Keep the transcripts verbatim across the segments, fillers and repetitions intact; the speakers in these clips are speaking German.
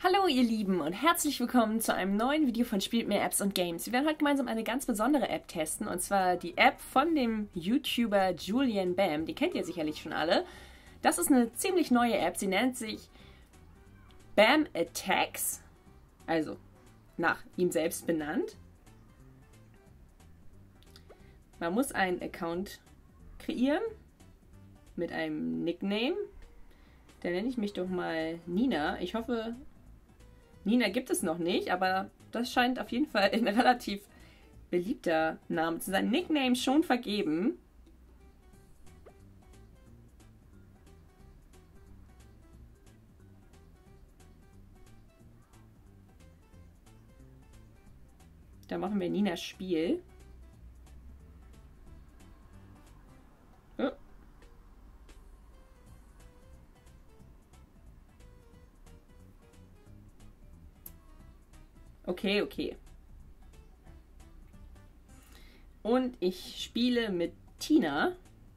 Hallo ihr Lieben und herzlich willkommen zu einem neuen Video von Spielt mehr Apps und Games. Wir werden heute gemeinsam eine ganz besondere App testen, und zwar die App von dem YouTuber Julian Bam. Die kennt ihr sicherlich schon alle. Das ist eine ziemlich neue App, sie nennt sich Bam Attacks, also nach ihm selbst benannt. Man muss einen Account kreieren mit einem Nickname. Da nenne ich mich doch mal Nina. Ich hoffe, Nina gibt es noch nicht, aber das scheint auf jeden Fall ein relativ beliebter Name zu sein. Nickname schon vergeben. Da machen wir Ninas Spiel. Oh. Okay, okay. Und ich spiele mit Tina.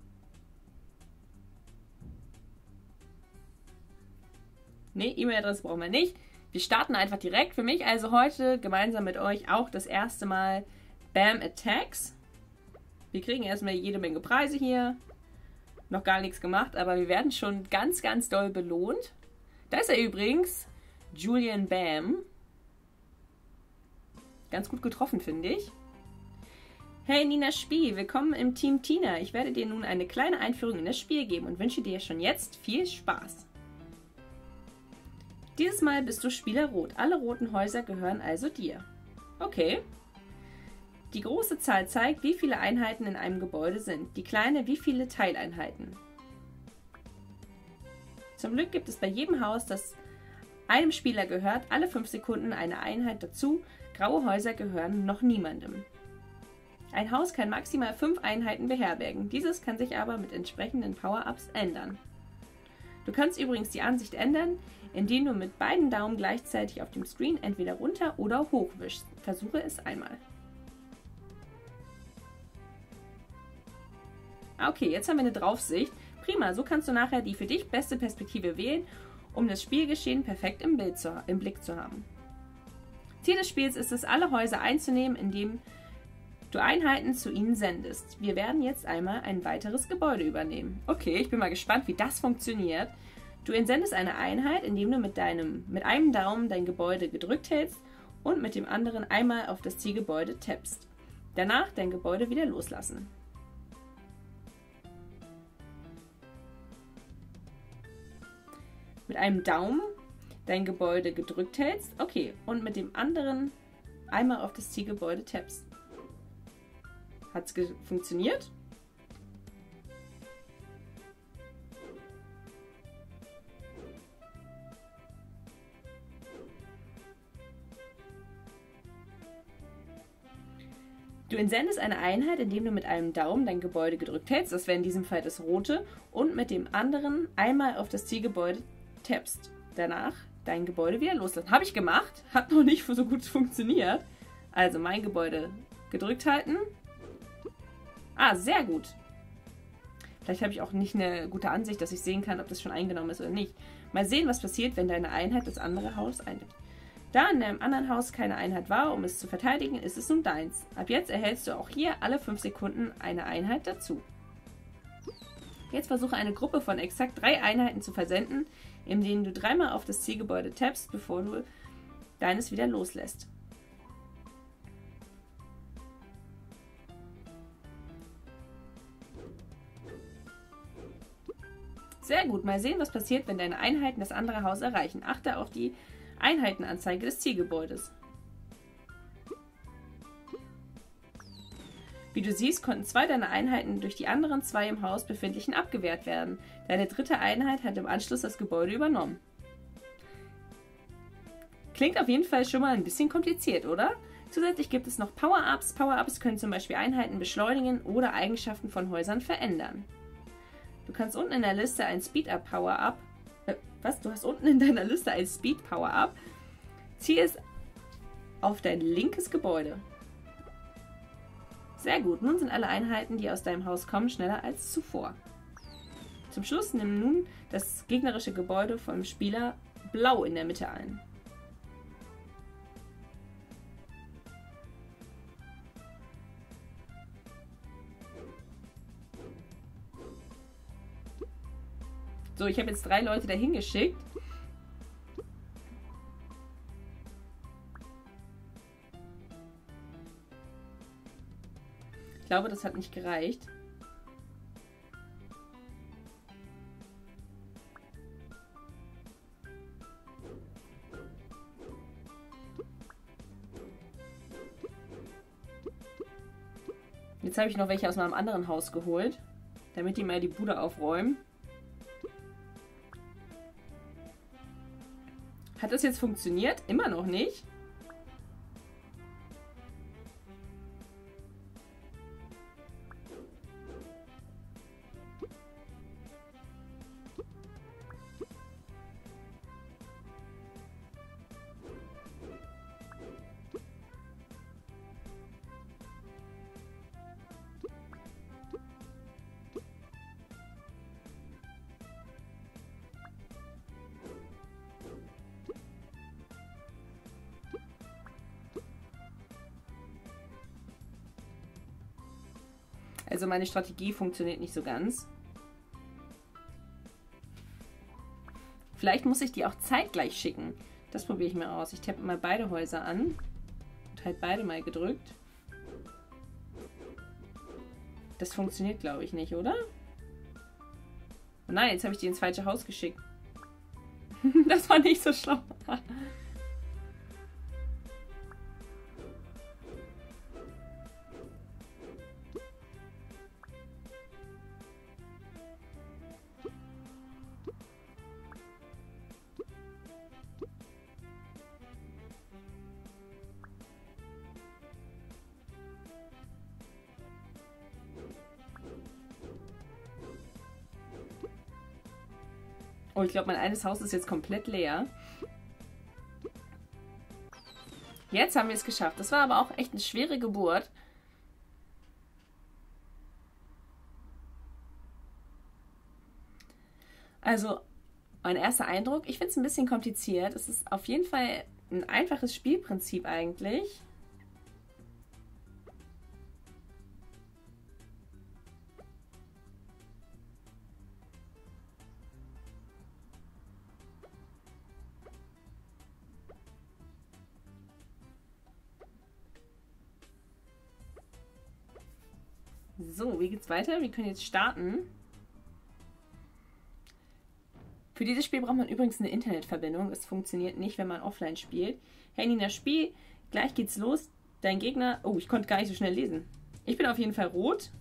Ne, E-Mail-Adresse brauchen wir nicht. Wir starten einfach direkt. Für mich also heute gemeinsam mit euch auch das erste Mal Bam Attacks. Wir kriegen erstmal jede Menge Preise hier. Noch gar nichts gemacht, aber wir werden schon ganz, ganz doll belohnt. Da ist er übrigens. Julian Bam. Ganz gut getroffen, finde ich. Hey Nina Spiel, willkommen im Team Tina. Ich werde dir nun eine kleine Einführung in das Spiel geben und wünsche dir schon jetzt viel Spaß. Dieses Mal bist du Spieler Rot. Alle roten Häuser gehören also dir. Okay. Die große Zahl zeigt, wie viele Einheiten in einem Gebäude sind. Die kleine, wie viele Teileinheiten. Zum Glück gibt es bei jedem Haus, das einem Spieler gehört, alle fünf Sekunden eine Einheit dazu. Graue Häuser gehören noch niemandem. Ein Haus kann maximal fünf Einheiten beherbergen. Dieses kann sich aber mit entsprechenden Power-Ups ändern. Du kannst übrigens die Ansicht ändern, indem du mit beiden Daumen gleichzeitig auf dem Screen entweder runter oder hoch wischst. Versuche es einmal. Okay, jetzt haben wir eine Draufsicht. Prima, so kannst du nachher die für dich beste Perspektive wählen, um das Spielgeschehen perfekt im, Bild zu, im Blick zu haben. Ziel des Spiels ist es, alle Häuser einzunehmen, indem du Einheiten zu ihnen sendest. Wir werden jetzt einmal ein weiteres Gebäude übernehmen. Okay, ich bin mal gespannt, wie das funktioniert. Du entsendest eine Einheit, indem du mit, deinem, mit einem Daumen dein Gebäude gedrückt hältst und mit dem anderen einmal auf das Zielgebäude tappst. Danach dein Gebäude wieder loslassen. Mit einem Daumen dein Gebäude gedrückt hältst, okay, und mit dem anderen einmal auf das Zielgebäude tappst. Hat es funktioniert? Du entsendest eine Einheit, indem du mit einem Daumen dein Gebäude gedrückt hältst, das wäre in diesem Fall das rote, und mit dem anderen einmal auf das Zielgebäude tappst. Danach dein Gebäude wieder loslassen. Habe ich gemacht, hat noch nicht so gut funktioniert. Also mein Gebäude gedrückt halten. Ah, sehr gut. Vielleicht habe ich auch nicht eine gute Ansicht, dass ich sehen kann, ob das schon eingenommen ist oder nicht. Mal sehen, was passiert, wenn deine Einheit das andere Haus einnimmt. Da in deinem anderen Haus keine Einheit war, um es zu verteidigen, ist es nun deins. Ab jetzt erhältst du auch hier alle fünf Sekunden eine Einheit dazu. Jetzt versuche eine Gruppe von exakt drei Einheiten zu versenden, in denen du dreimal auf das Zielgebäude tappst, bevor du deines wieder loslässt. Sehr gut, mal sehen, was passiert, wenn deine Einheiten das andere Haus erreichen. Achte auf die Einheitenanzeige des Zielgebäudes. Wie du siehst, konnten zwei deiner Einheiten durch die anderen zwei im Haus befindlichen abgewehrt werden. Deine dritte Einheit hat im Anschluss das Gebäude übernommen. Klingt auf jeden Fall schon mal ein bisschen kompliziert, oder? Zusätzlich gibt es noch Power-Ups. Power-Ups können zum Beispiel Einheiten beschleunigen oder Eigenschaften von Häusern verändern. Du kannst unten in der Liste ein Speed-Up Power-Up. Äh, was? Du hast unten in deiner Liste ein Speed Power-Up. Zieh es auf dein linkes Gebäude. Sehr gut, nun sind alle Einheiten, die aus deinem Haus kommen, schneller als zuvor. Zum Schluss nimm nun das gegnerische Gebäude vom Spieler blau in der Mitte ein. So, ich habe jetzt drei Leute dahin geschickt. Ich glaube, das hat nicht gereicht. Jetzt habe ich noch welche aus meinem anderen Haus geholt, damit die mal die Bude aufräumen. Hat das jetzt funktioniert? Immer noch nicht. Also meine Strategie funktioniert nicht so ganz. Vielleicht muss ich die auch zeitgleich schicken. Das probiere ich mal aus. Ich tappe mal beide Häuser an und halt beide mal gedrückt. Das funktioniert, glaube ich, nicht, oder? Oh nein, jetzt habe ich die ins falsche Haus geschickt. Das war nicht so schlau. Oh, ich glaube, mein eines Haus ist jetzt komplett leer. Jetzt haben wir es geschafft. Das war aber auch echt eine schwere Geburt. Also, mein erster Eindruck, ich finde es ein bisschen kompliziert. Es ist auf jeden Fall ein einfaches Spielprinzip eigentlich. So, wie geht's weiter? Wir können jetzt starten. Für dieses Spiel braucht man übrigens eine Internetverbindung. Es funktioniert nicht, wenn man offline spielt. Handy in das Spiel. Gleich geht's los. Dein Gegner... Oh, ich konnte gar nicht so schnell lesen. Ich bin auf jeden Fall rot.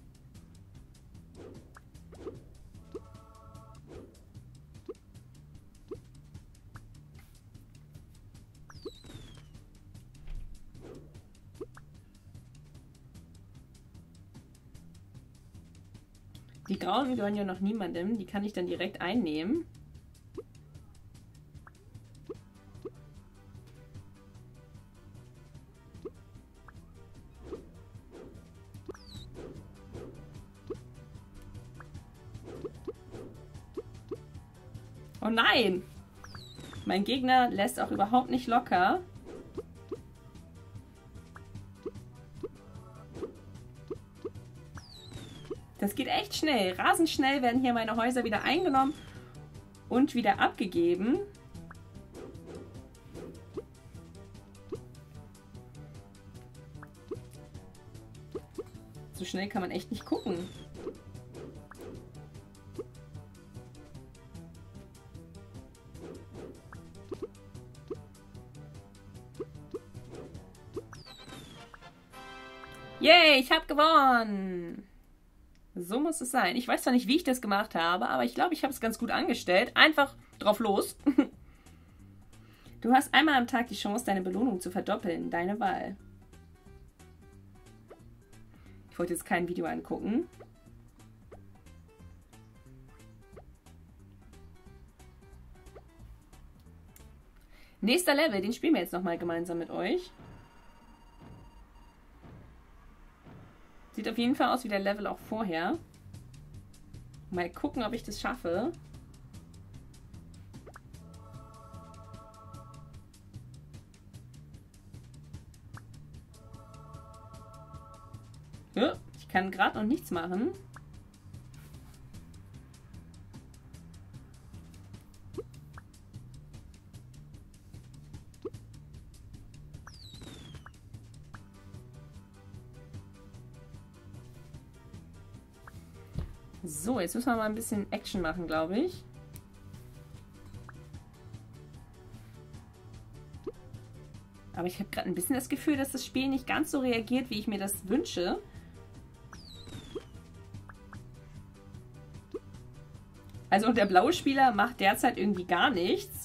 Die Grauen gehören ja noch niemandem. Die kann ich dann direkt einnehmen. Oh nein! Mein Gegner lässt auch überhaupt nicht locker. Das geht echt schnell. Rasend schnell werden hier meine Häuser wieder eingenommen und wieder abgegeben. So schnell kann man echt nicht gucken. Yay, ich habe gewonnen! So muss es sein. Ich weiß zwar nicht, wie ich das gemacht habe, aber ich glaube, ich habe es ganz gut angestellt. Einfach drauf los. Du hast einmal am Tag die Chance, deine Belohnung zu verdoppeln. Deine Wahl. Ich wollte jetzt kein Video angucken. Nächster Level, den spielen wir jetzt nochmal gemeinsam mit euch. Sieht auf jeden Fall aus wie der Level auch vorher. Mal gucken, ob ich das schaffe. Ja, ich kann gerade noch nichts machen. So, jetzt müssen wir mal ein bisschen Action machen, glaube ich. Aber ich habe gerade ein bisschen das Gefühl, dass das Spiel nicht ganz so reagiert, wie ich mir das wünsche. Also der blaue Spieler macht derzeit irgendwie gar nichts.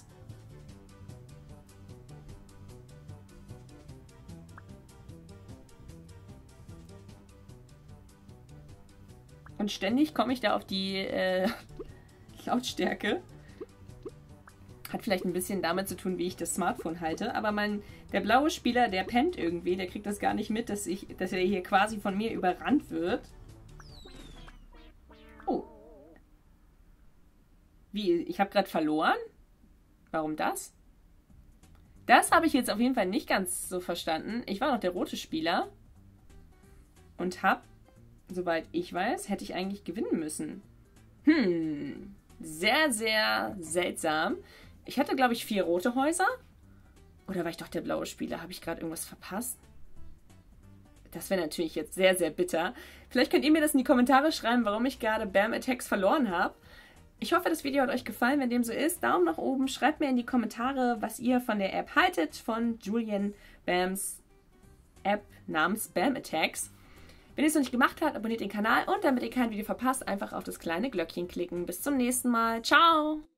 Und ständig komme ich da auf die äh, Lautstärke. Hat vielleicht ein bisschen damit zu tun, wie ich das Smartphone halte. Aber mein, der blaue Spieler, der pennt irgendwie. Der kriegt das gar nicht mit, dass, ich, dass er hier quasi von mir überrannt wird. Oh. Wie? Ich habe gerade verloren? Warum das? Das habe ich jetzt auf jeden Fall nicht ganz so verstanden. Ich war noch der rote Spieler. Und habe, soweit ich weiß, hätte ich eigentlich gewinnen müssen. Hm. Sehr, sehr seltsam. Ich hatte, glaube ich, vier rote Häuser. Oder war ich doch der blaue Spieler? Habe ich gerade irgendwas verpasst? Das wäre natürlich jetzt sehr, sehr bitter. Vielleicht könnt ihr mir das in die Kommentare schreiben, warum ich gerade Bam Attacks verloren habe. Ich hoffe, das Video hat euch gefallen. Wenn dem so ist, Daumen nach oben. Schreibt mir in die Kommentare, was ihr von der App haltet, von Julian Bams App namens Bam Attacks. Wenn ihr es noch nicht gemacht habt, abonniert den Kanal und damit ihr kein Video verpasst, einfach auf das kleine Glöckchen klicken. Bis zum nächsten Mal. Ciao!